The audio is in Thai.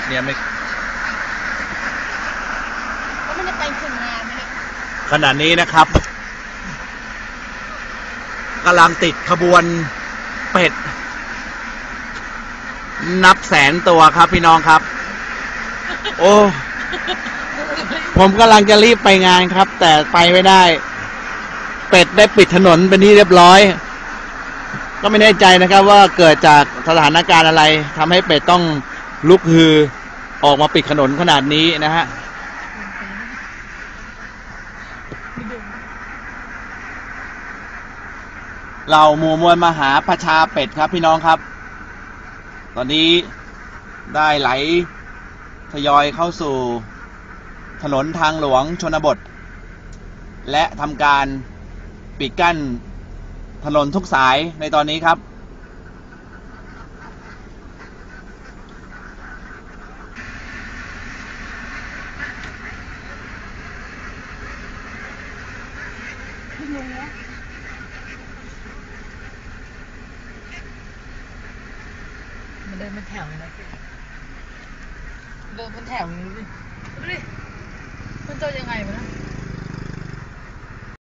เนี่ยไม่ก็ไม่ได้ไปถึงงานเลยขณะนี้นะครับกำลังติดขบวนเป็ดนับแสนตัวครับพี่น้องครับโอ้ผมกำลังจะรีบไปงานครับแต่ไปไม่ได้เป็ดได้ปิดถนนเป็นที่เรียบร้อยก็ไม่แน่ใจนะครับว่าเกิดจากสถานการณ์อะไรทำให้เป็ดต้องลุกฮือออกมาปิดถนนขนาดนี้นะฮะเราหมู่มวลมหาประชาเป็ดครับพี่น้องครับตอนนี้ได้ไหลทยอยเข้าสู่ถนนทางหลวงชนบทและทำการปิดกั้นถนนทุกสายในตอนนี้ครับมันเดินเป็นแถวเลยเดินเป็นแถวเลยดูดิมันจะยังไงวะนะ